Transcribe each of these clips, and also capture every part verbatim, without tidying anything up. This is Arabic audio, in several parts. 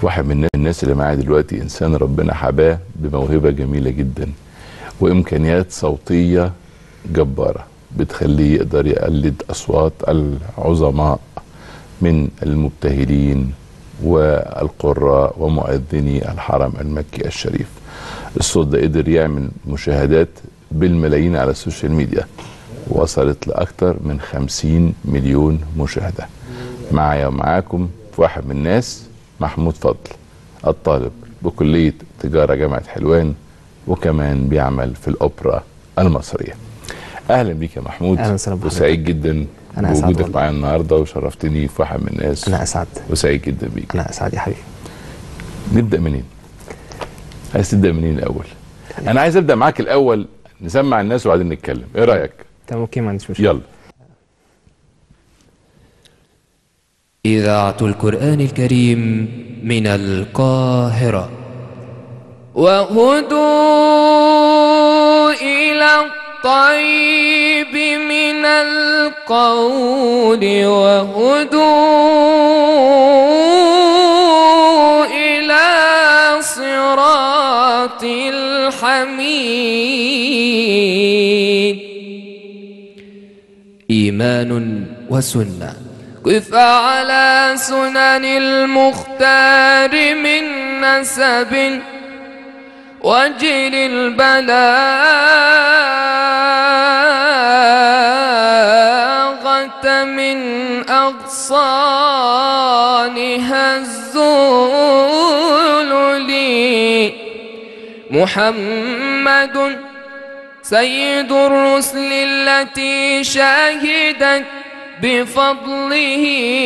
واحد من الناس اللي معايا دلوقتي انسان ربنا حباه بموهبه جميله جدا وامكانيات صوتيه جباره بتخليه يقدر يقلد اصوات العظماء من المبتهلين والقراء ومؤذني الحرم المكي الشريف. الصوت ده قدر يعمل مشاهدات بالملايين على السوشيال ميديا، وصلت لاكثر من خمسين مليون مشاهده. معايا ومعاكم في واحد من الناس محمود فضل، الطالب بكلية تجارة جامعة حلوان وكمان بيعمل في الأوبرا المصرية. أهلا بيك يا محمود. أهلا وسهلا بحضرتك. وسعيد جدا بوجودك معايا النهارده وشرفتني في واحد من الناس. أنا أسعد. وسعيد جدا بيك. أنا أسعد يا حبيبي. نبدأ منين؟ عايز تبدأ منين الأول؟ أنا عايز أبدأ معاك الأول، نسمع الناس وبعدين نتكلم، إيه رأيك؟ تمام أوكي، ما عنديش مشكلة. يلا. إذاعة القرآن الكريم من القاهرة. وهدوا إلى الطيب من القول وهدوا إلى صراط الحميد. إيمان وسنة، قف على سنن المختار من نسب وجل البلاغة من أغصانها الذلل. محمد سيد الرسل التي شهدت بفضله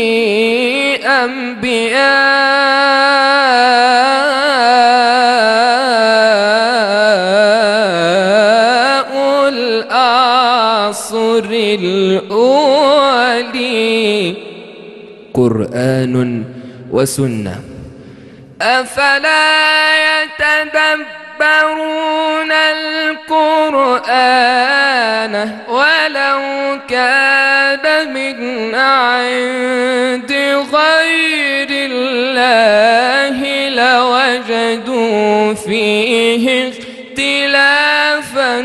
أنبياء العصر الأولي. قرآن وسنة، أفلا يتدبرون القرآن ولو كان من عند غير الله لوجدوا فيه اختلافا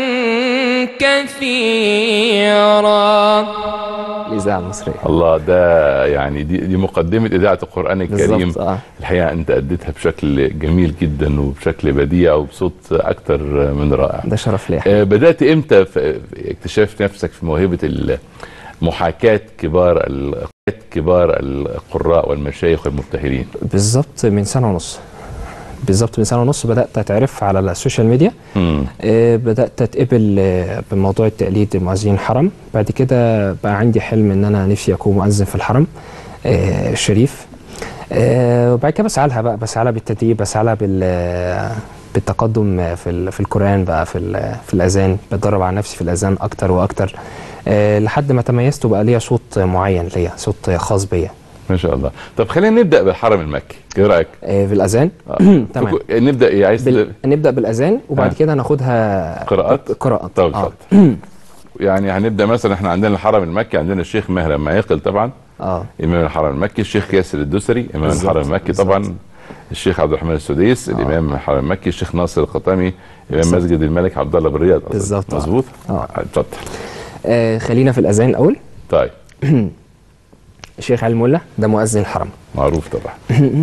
كثيرا. الإذاعة المصرية. الله، ده يعني دي, دي مقدمة إذاعة القرآن الكريم. آه. الحقيقة أنت أديتها بشكل جميل جدا وبشكل بديع وبصوت أكتر من رائع. ده شرف لي. آه بدأت إمتى في اكتشاف نفسك في موهبة محاكاة كبار كبار القراء والمشايخ والمبتهلين؟ بالظبط من سنة ونص. بالظبط من سنة ونص بدأت أتعرف على السوشيال ميديا. آه بدأت أتقبل آه بموضوع التقليد مؤذنين الحرم. بعد كده بقى عندي حلم إن أنا نفسي أكون مؤذن في الحرم آه الشريف. آه وبعد كده بسعى لها بقى، بسعى لها بالتدريب، بسعى لها بال بالتقدم في في القرآن بقى، في في الأذان. بتدرب على نفسي في الأذان أكتر وأكتر آه لحد ما تميزت وبقى ليا صوت معين، ليا صوت خاص بيا. ما شاء الله. طب خلينا نبدا بالحرم المكي، ايه رايك؟ آه في الاذان. آه. تمام. نبدا ايه؟ عايز بال... نبدا بالاذان وبعد آه. كده ناخدها قراءات. قراءات. طب اتفضل. آه. يعني هنبدا مثلا، احنا عندنا الحرم المكي، عندنا الشيخ ماهر معيقل طبعا، اه امام الحرم المكي. الشيخ ياسر الدوسري امام بالزبط. الحرم المكي بالزبط. طبعا. الشيخ عبد الرحمن السديس آه. الامام الحرم المكي. الشيخ ناصر القطامي امام مسجد الملك عبد الله بالرياض. بالظبط. مظبوط. اه اتفضل. آه خلينا في الاذان الاول. طيب. الشيخ علي الملا ده مؤذن الحرم معروف طبعا.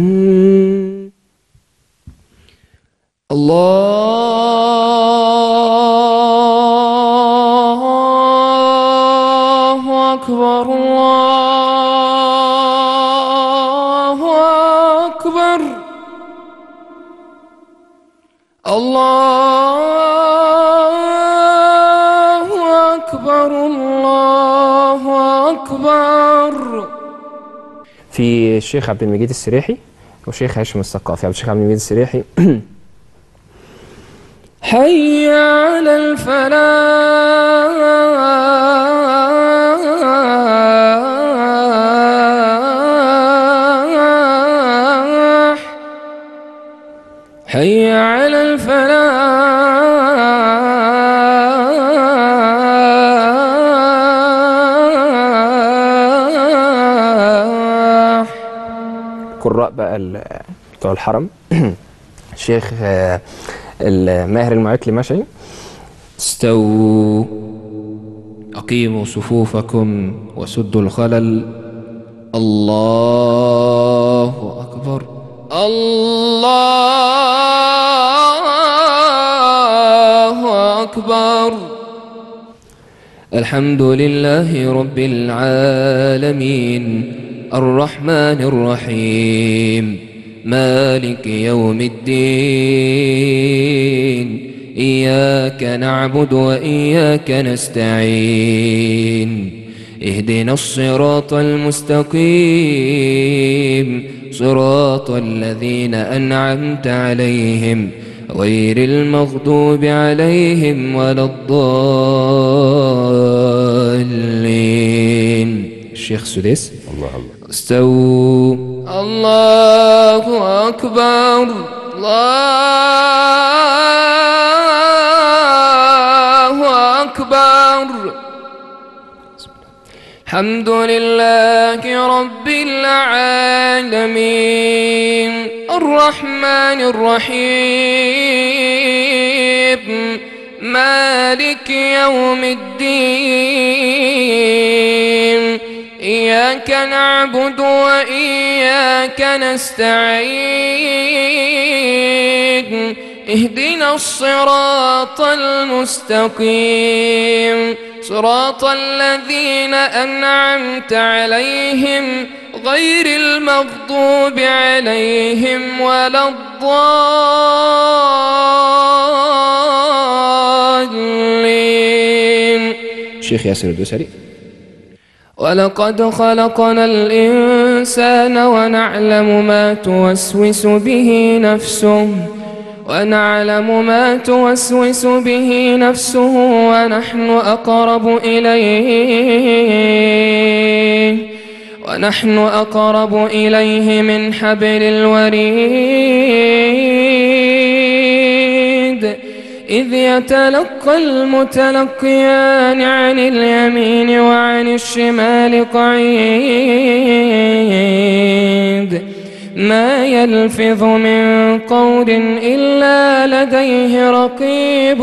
الله أكبر الله أكبر الله أكبر الله أكبر. في الشيخ عبد المجيد السريحي والشيخ هاشم الثقافي. عبد الشيخ عبد المجيد السريحي حي على الفلاح حي على الفلاح. القراء بقى ال- بتوع الحرم الشيخ آه، الماهر المعيقلي مشعي. استووا أقيموا صفوفكم وسدوا الخلل. الله أكبر. الله أكبر. الحمد لله رب العالمين الرحمن الرحيم مالك يوم الدين إياك نعبد وإياك نستعين اهدنا الصراط المستقيم صراط الذين أنعمت عليهم غير المغضوب عليهم ولا الضالين. الشيخ سديس. الله الله. استووا. الله أكبر. الله أكبر. الحمد لله رب العالمين الرحمن الرحيم مالك يوم الدين إياك نعبد وإياك نستعين اهدنا الصراط المستقيم صراط الذين أنعمت عليهم غير المغضوب عليهم ولا الضالين. الشيخ ياسر الدوسري. ولقد خلقنا الإنسان ونعلم ما توسوس به نفسه ونعلم ما توسوس به نفسه ونحن أقرب إليه ونحن أقرب إليه من حبل الوريد إذ يتلقى المتلقيان عن اليمين وعن الشمال قعيد ما يلفظ من قول إلا لديه رقيب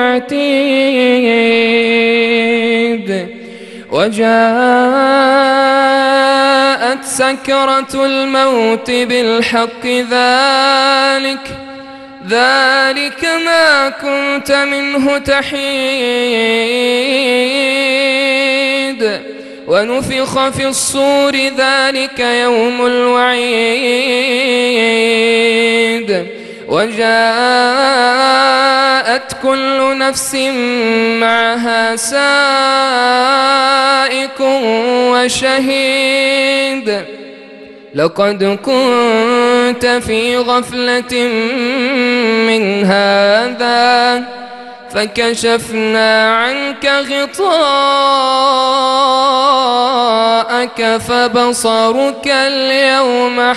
عتيد وجاءت سكرة الموت بالحق ذلك ذلك ما كنت منه تحيد ونفخ في الصور ذلك يوم الوعيد وجاءت كل نفس معها سائق وشهيد لقد كنت في غفلة من هذا فكشفنا عنك غطاءك فبصرك اليوم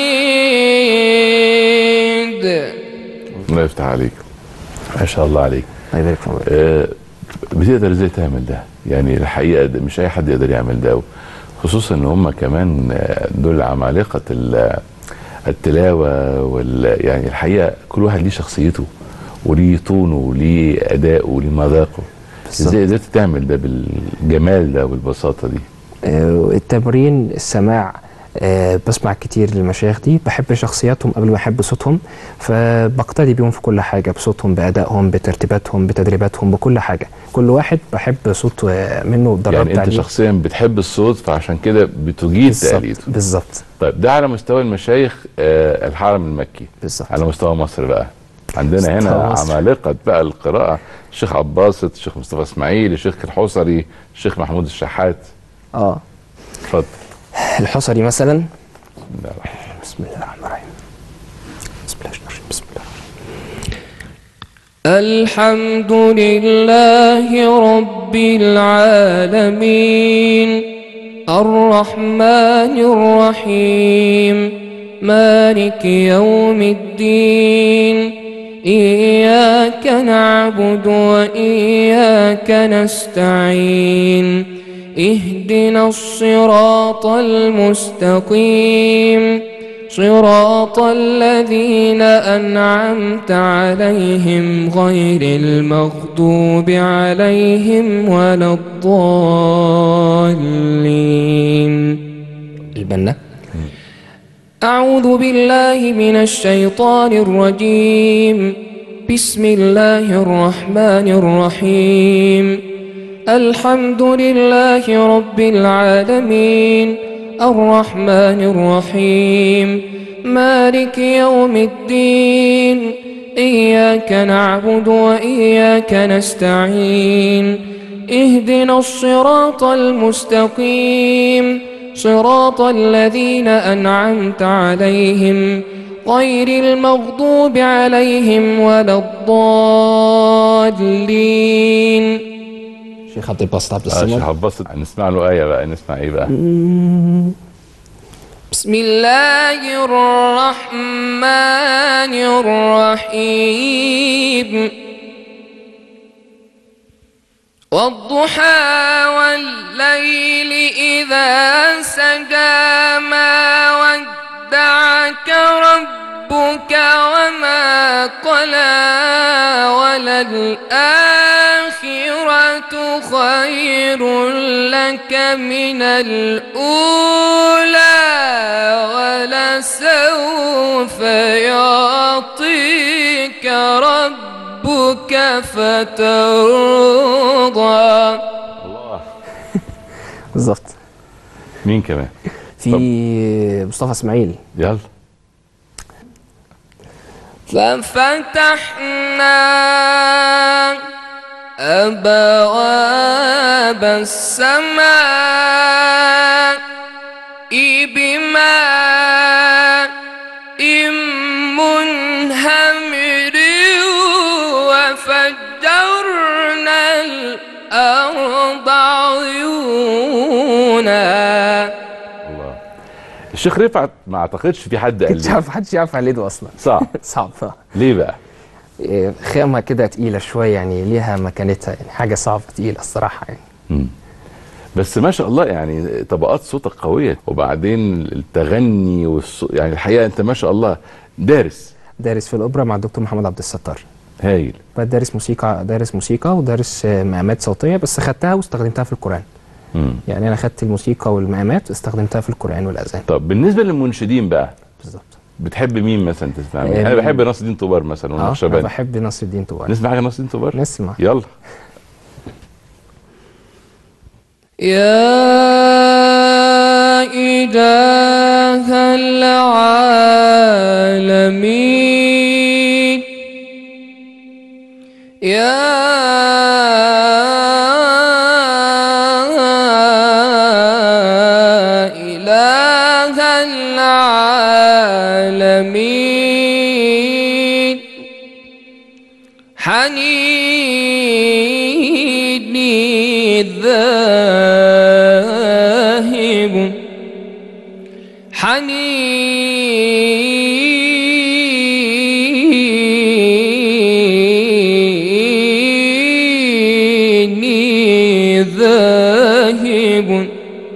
حديد. الله يفتح عليك، ما شاء الله عليك. الله يبارك فيك. آه بتقدر ازاي تعمل ده؟ يعني الحقيقه ده مش اي حد يقدر يعمل ده، خصوصا ان هم كمان دول عمالقه التلاوه وال يعني الحقيقه كل واحد ليه شخصيته وليه طونه وليه اداؤه وليه مذاقه. ازاي قدرت تعمل ده بالجمال ده والبساطه دي؟ آه التمرين، السماع، آه بسمع كتير للمشايخ دي، بحب شخصياتهم قبل ما احب صوتهم، فبقتدي بيهم في كل حاجه، بصوتهم، بادائهم، بترتيباتهم، بتدريباتهم، بكل حاجه. كل واحد بحب صوت منه ودربت يعني انت عليه. شخصيا بتحب الصوت فعشان كده بتجيد تقليده. بالظبط. طيب ده على مستوى المشايخ آه الحرم المكي. بالظبط. على مستوى مصر بقى عندنا هنا عمالقه بقى القراءه، الشيخ عباسط، الشيخ مصطفى اسماعيل، الشيخ الحصري، الشيخ محمود الشحات. اه اتفضل. الحصري مثلا. بسم الله الرحمن الرحيم. بسم الله الرحمن الرحيم. بسم الله الحمد لله رب العالمين الرحمن الرحيم مالك يوم الدين إياك نعبد وإياك نستعين اهدنا الصراط المستقيم صراط الذين أنعمت عليهم غير المغضوب عليهم ولا الضالين. البنا. أعوذ بالله من الشيطان الرجيم. بسم الله الرحمن الرحيم. الحمد لله رب العالمين الرحمن الرحيم مالك يوم الدين إياك نعبد وإياك نستعين اهدنا الصراط المستقيم صراط الذين أنعمت عليهم غير المغضوب عليهم ولا الضالين. شيخ عبد الباسط عبد اه الصمد. شيخ عبد الباسط نسمع له آية بقى، نسمع ايه بقى؟ بسم الله الرحمن الرحيم. والضحى والليل إذا سجى ما ودعك ربك وما قلى وللآخرة خير لك من الأولى ولسوف يعطيك ربك فترضى. الله. بالظبط. مين كمان؟ في مصطفى اسماعيل. يلا. ففتحنا أبواب السماء بماء منهمر وفجرنا الأرض عيونا. الله. الشيخ رفعت ما اعتقدش في حد قال مش لي. عارف، محدش يعرف يقلده اصلا. صعب. صعب. ليه بقى؟ إيه، خامة كده تقيلة شوية، يعني ليها مكانتها، يعني حاجة صعبة تقيلة الصراحة يعني. مم. بس ما شاء الله يعني طبقات صوتك قوية، وبعدين التغني والصوت، يعني الحقيقة انت ما شاء الله دارس. دارس في الأوبرا مع الدكتور محمد عبد الستار. هايل. بعد دارس موسيقى، دارس موسيقى ودارس آه، مقامات صوتية، بس خدتها واستخدمتها في القرآن. مم. يعني أنا خدت الموسيقى والمقامات واستخدمتها في القرآن والأذان. طب بالنسبة للمنشدين بقى، بالظبط. بتحب مين مثلا تسمع مين؟ آه، انا بحب نصر الدين طوبار مثلا اه أنا والنقشباني. بحب نصر الدين طوبار. نسمع حاجة نصر الدين طوبار؟ نسمع. يلا. يا إله العالمين يا إله العالمين حنيني ذاهب حنيني ذاهب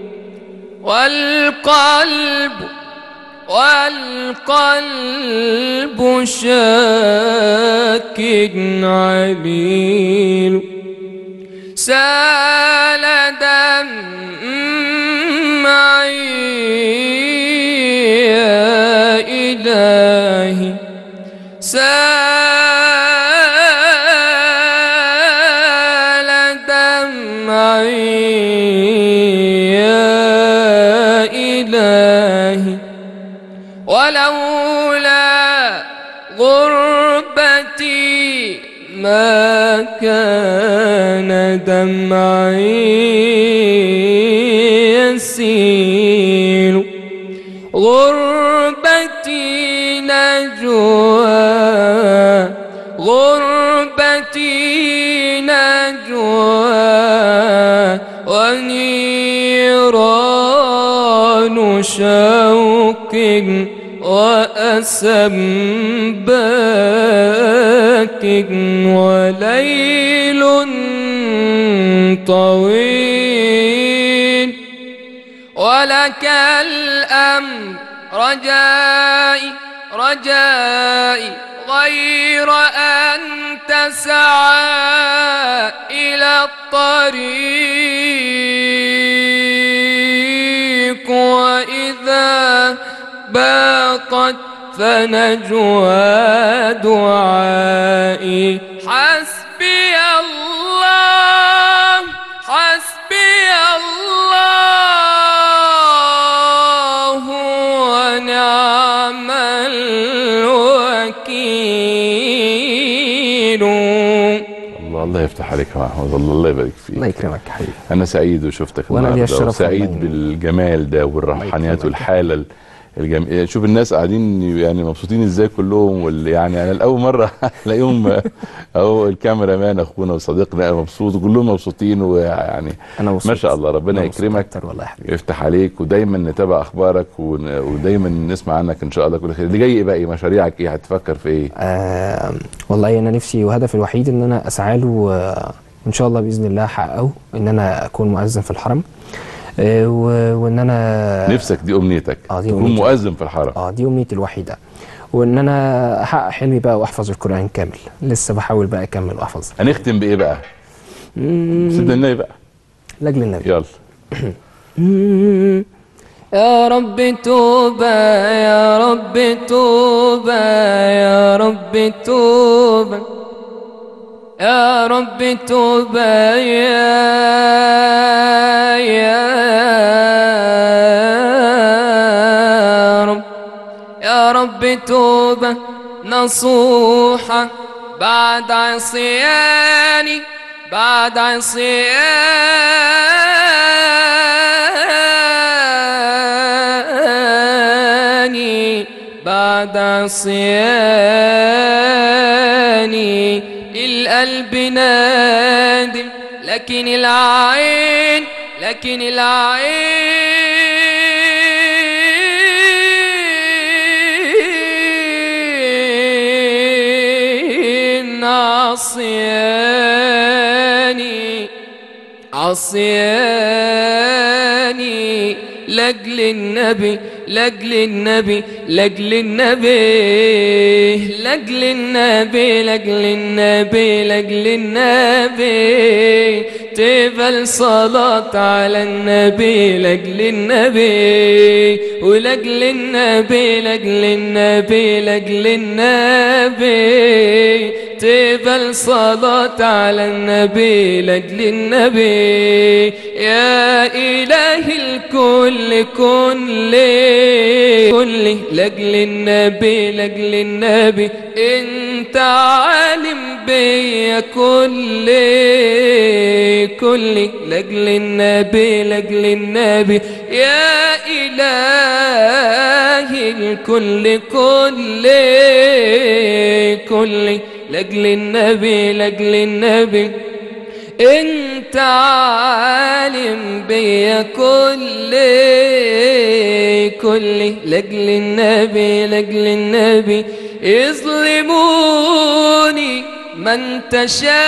والقلب والقلب شاك عليل سال دمعي يا إلهي سال دمعي يا إلهي ولولا غربتي ما كان دمعي يسيل غربتي نجوى غربتي نجوى ونيران شوق وأسى باك وليل طويل ولك الأمر رجائي رجائي غير أن تسعى إلى الطريق، وإذا باقت فنجوى دعائي. حسبي الله حسبي الله ونعم الوكيل. الله الله يفتح عليك يا محمود، الله الله يبارك فيك. الله يكرمك يا حبيبي. انا سعيد وشفتك وأنا لي النهارده، الشرف وسعيد والله. بالجمال ده والروحانيات يكرمك. والحاله الجميله. شوف الناس قاعدين يعني مبسوطين ازاي كلهم، واللي يعني انا الاول مره الاقيهم اهو الكاميرا مان اخونا وصديقنا مبسوط وكلهم مبسوطين، ويعني انا مبسوط. ما شاء الله ربنا أنا مبسوط يكرمك أكتر والله يا حبيبي. يفتح عليك، ودايما نتابع اخبارك ون- ودايما نسمع عنك ان شاء الله كل خير. اللي جاي بقى ايه؟ مشاريعك ايه؟ هتفكر في ايه؟ آه والله انا نفسي وهدفي الوحيد ان انا اسعى له، آه، وان شاء الله باذن الله احققه، ان انا اكون مؤذن في الحرم، آه و- وان انا نفسك دي امنيتك آه، دي تكون أمنيتي. مؤذن في الحرم. اه دي امنيتي الوحيده، وان انا احقق حلمي بقى واحفظ القران كامل. لسه بحاول بقى اكمل واحفظ. هنختم بايه بقى؟ سيدنا النبي بقى، لاجل النبي. يلا. يا رب توبة يا رب توبة يا رب توبة يا رب توبة يا يا رب يا رب توبة نصوحة بعد عصياني بعد عصياني بعد عصياني القلب نادم لكن العين لكن العين عصياني عصياني لاجل النبي لاجل النبي لاجل النبي لاجل النبي لاجل النبي لاجل النبي تقبل صلاة على النبي لاجل النبي ولاجل النبي لاجل النبي لاجل النبي تقبل صلاة على النبي لاجل النبي. يا إله الكل كن لي كل لاجل النبي لاجل النبي انت عالم بيا كل كل لاجل النبي لاجل النبي. يا إله الكل كل كل لاجل النبي لاجل النبي انت عالم بيا كل كل لاجل النبي لاجل النبي. يظلموني ما انت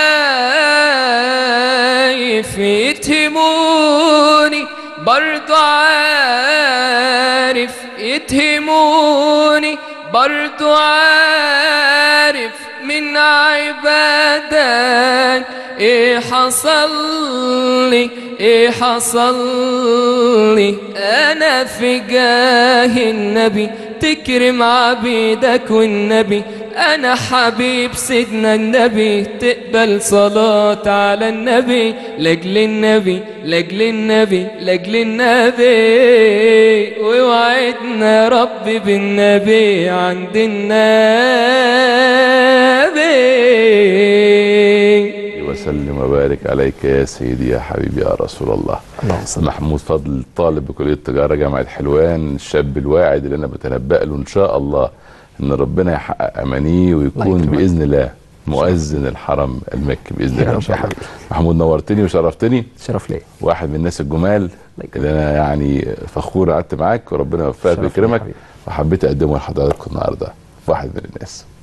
شايف يتهموني برضو عارف يتهموني برضو عارف من عبادك ايه حصل لي ايه حصل لي. انا في جاه النبي تكرم عبيدك والنبي انا حبيب سيدنا النبي تقبل صلاة على النبي لاجل النبي لاجل النبي لاجل النبي. ووعدنا ربي بالنبي عند النبي. وسلم وبارك عليك يا سيدي يا حبيبي يا رسول الله. محمود فضل طالب بكلية التجارة جامعة حلوان، الشاب الواعد اللي أنا بتنبأ له إن شاء الله إن ربنا يحقق أمانيه ويكون بإذن الله مؤذن الحرم المكي بإذن الله إن شاء الله. محمود نورتني وشرفتني، شرف لي، واحد من الناس الجمال اللي أنا يعني فخور قعدت معاك، وربنا يوفقك ويكرمك، وحبيت أقدمه لحضراتكم النهارده واحد من الناس.